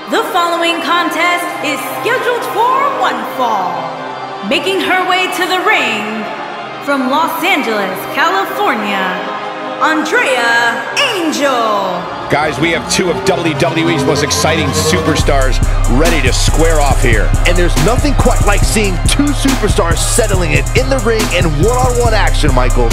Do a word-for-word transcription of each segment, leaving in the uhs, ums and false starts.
The following contest is scheduled for one fall. Making her way to the ring from Los Angeles, California, Andrea Angel. Guys, we have two of W W E's most exciting superstars ready to square off here. And there's nothing quite like seeing two superstars settling it in the ring in one-on-one action, Michael.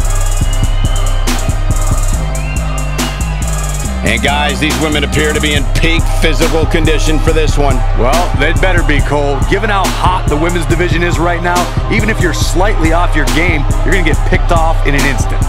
And guys, these women appear to be in peak physical condition for this one. Well, they'd better be, Cole. Given how hot the women's division is right now, even if you're slightly off your game, you're gonna get picked off in an instant.